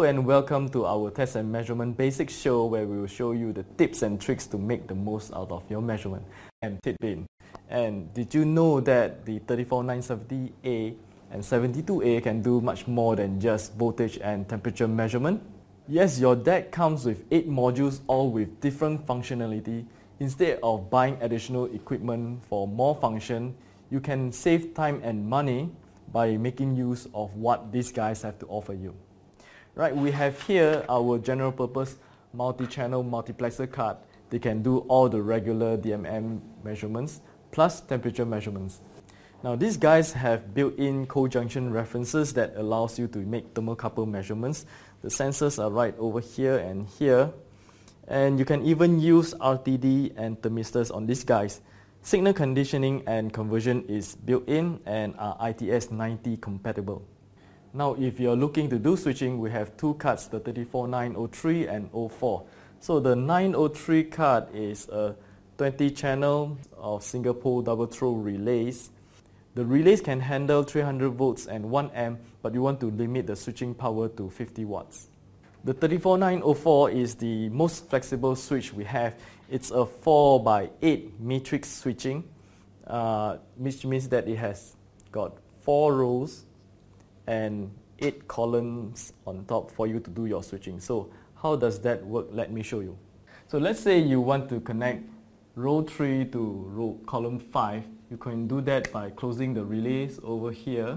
and welcome to our Test and Measurement Basics show, where we will show you the tips and tricks to make the most out of your measurement. I'm Titbin. And did you know that the 34970A and 72A can do much more than just voltage and temperature measurement? Yes, your DAQ comes with 8 modules, all with different functionality. Instead of buying additional equipment for more function, you can save time and money by making use of what these guys have to offer you. Right, we have here our general purpose multi-channel multiplexer card. They can do all the regular DMM measurements plus temperature measurements. Now these guys have built-in co-junction references that allows you to make thermocouple measurements. The sensors are right over here and here. And you can even use RTD and thermistors on these guys. Signal conditioning and conversion is built in and are ITS 90 compatible. Now if you're looking to do switching, we have two cards, the 34903 and 04. So the 903 card is a 20 channel of single pole double throw relays. The relays can handle 300 volts and 1 amp, but you want to limit the switching power to 50 watts. The 34904 is the most flexible switch we have. It's a 4x8 matrix switching, which means that it has got 4 rows and 8 columns on top for you to do your switching. So how does that work? Let me show you. So let's say you want to connect row 3 to column 5. You can do that by closing the relays over here,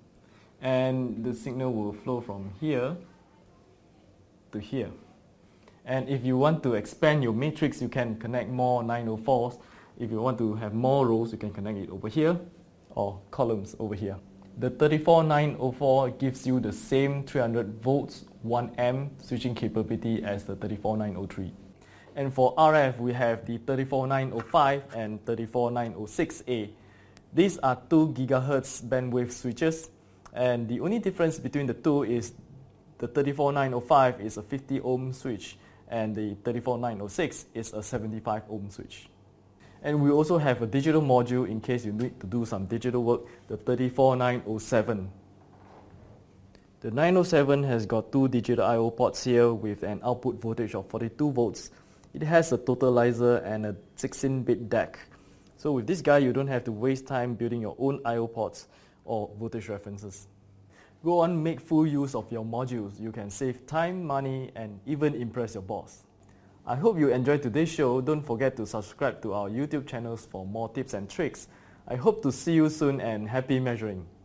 and the signal will flow from here to here. And if you want to expand your matrix, you can connect more 904s. If you want to have more rows, you can connect it over here or columns over here. The 34904 gives you the same 300 volts, 1 amp switching capability as the 34903. And for RF, we have the 34905 and 34906A. These are 2 GHz bandwidth switches, and the only difference between the two is the 34905 is a 50 ohm switch and the 34906 is a 75 ohm switch. And we also have a digital module in case you need to do some digital work, the 34907. The 907 has got 2 digital I/O ports here with an output voltage of 42 volts. It has a totalizer and a 16-bit DAQ. So with this guy, you don't have to waste time building your own I/O ports or voltage references. Go on, make full use of your modules. You can save time, money, and even impress your boss. I hope you enjoyed today's show. Don't forget to subscribe to our YouTube channels for more tips and tricks. I hope to see you soon, and happy measuring.